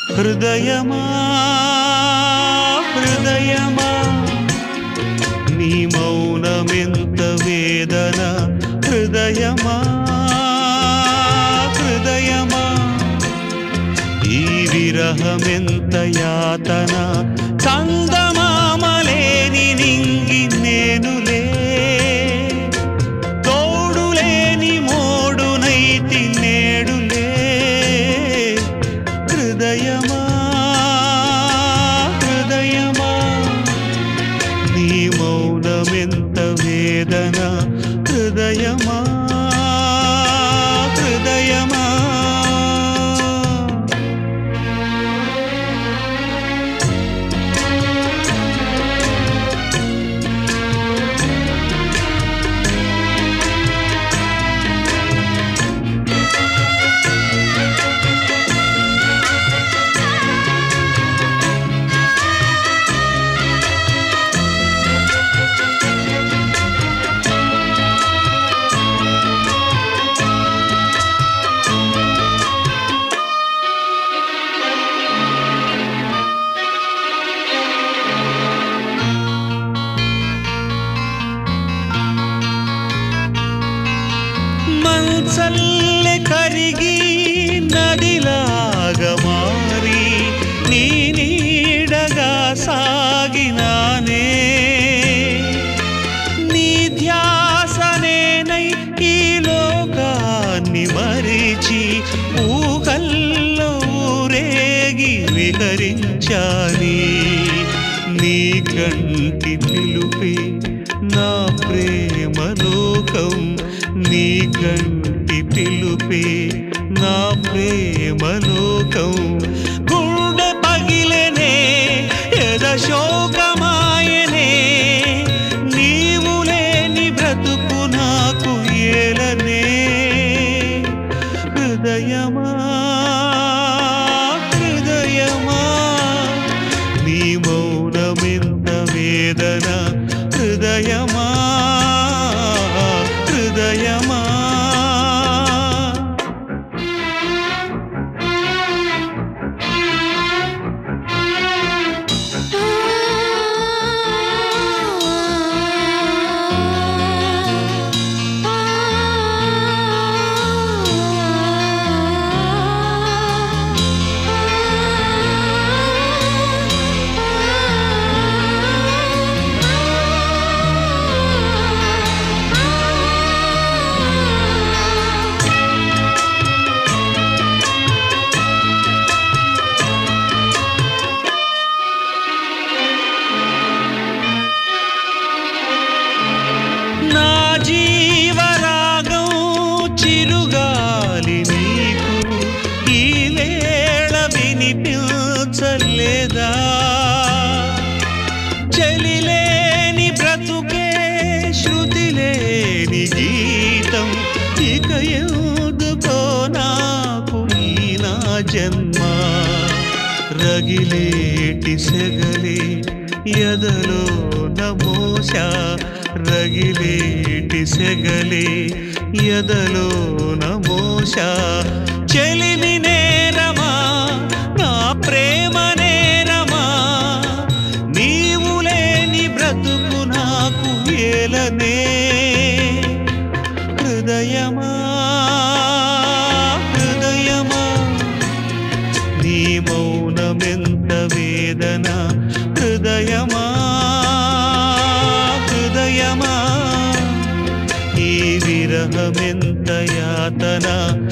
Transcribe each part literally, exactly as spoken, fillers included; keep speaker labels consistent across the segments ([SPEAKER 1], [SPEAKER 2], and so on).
[SPEAKER 1] హృదయమా హృదయమా నీ మౌనమెంత వేదన హృదయమా హృదయమా ఈ విరహమెంత యాతన చందమామలేని నింగి నేనులే తోడులేని మోడునైతి నేడులే హృదయమా హృదయమా నీ మౌనమెంత వేదన హృదయమా హృదయమా మంచల్లె కరిగి నదిలాగా మారి నీ నీడగా సాగినానే నీ ధ్యాసనేనై ఈ లోకాన్ని మరిచి ఊహల్లో ఊరేగి విహరించాని నీ కంటి పిలుపే నా ప్రేమ లోకం నీ కంటి పిలుపే నా ప్రేమ లోకం గుండె పగిలెనే ఎద శోకమాయనే నీవు లేని బ్రతుకు నాకు ఏలనే హృదయమా హృదయమా నీ మౌనమెంత వేదన హృదయమా హృదయమా నా జీవరాగం చిరుగాలి నీకు ఈ వేళ వినిపించలేదా చెలిలేని బ్రతుకే శృతి లేని గీతం ఇక ఎందుకో నాకు ఈ నా జన్మ రగిలేటి సెగలే ఎదలో నమోష రగిలేటి సెగలే ఎదలో నమోష చెలిని నేరమా నా ప్రేమ నేరమా నీవు లేని బ్రతుకు నాకు ఏలనే హృదయమా హృదయమా నీ మౌనమెంత వేదన హృదయమా హృదయమా ఈ విరహమెంత యాతన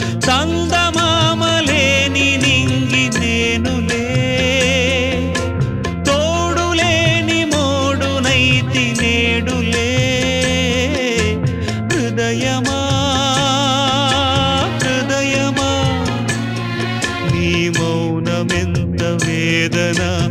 [SPEAKER 1] చందమామలేని నింగి నేనులే తోడులేని మోడునైతి నేడులే హృదయమా హృదయమా నీ మౌనమెంత వేదన